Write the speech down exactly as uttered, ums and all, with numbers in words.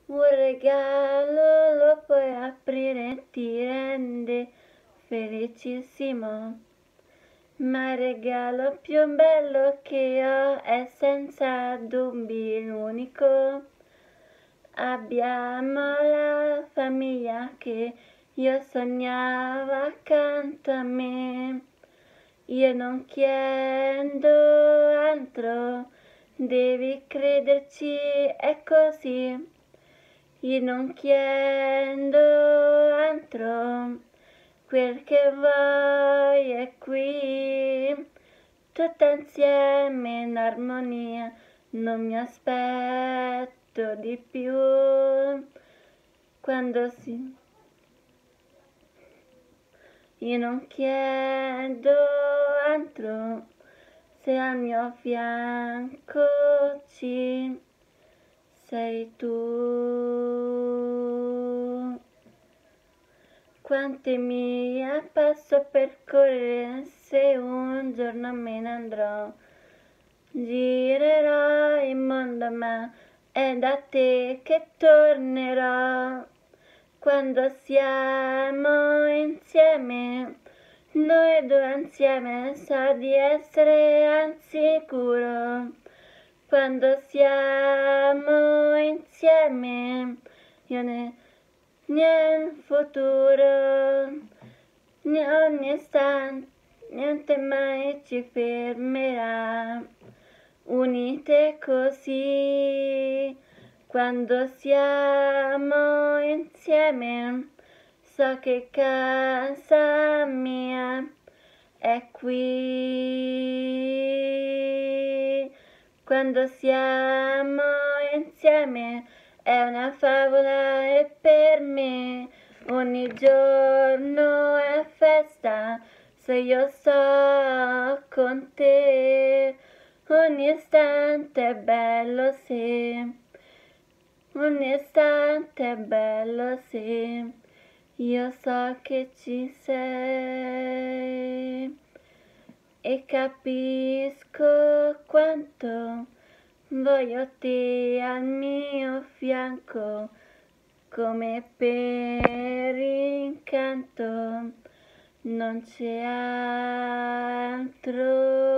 Un regalo lo puoi aprire e ti rende felicissimo. Ma il regalo più bello che ho è senza dubbi l'unico. Abbiamo la famiglia che io sognavo accanto a me. Io non chiedo altro, devi crederci, è così. Io non chiedo altro, quel che vuoi è qui. Tutta insieme in armonia, non mi aspetto di più. Quando si... Io non chiedo altro, se al mio fianco ci sei tu. Quante miglia passo per correre se un giorno me ne andrò. Girerò il mondo ma è da te che tornerò. Quando siamo insieme, noi due insieme, so di essere al sicuro. Quando siamo insieme, io ne, nel futuro, ogni istante, niente mai ci fermerà. Unite così, quando siamo insieme, so che casa mia è qui. Quando siamo insieme è una favola e per me ogni giorno è festa se io sto con te. Ogni istante è bello se, ogni istante è bello se io so che ci sei e capisco quanto voglio te al mio fianco come per incanto non c'è altro.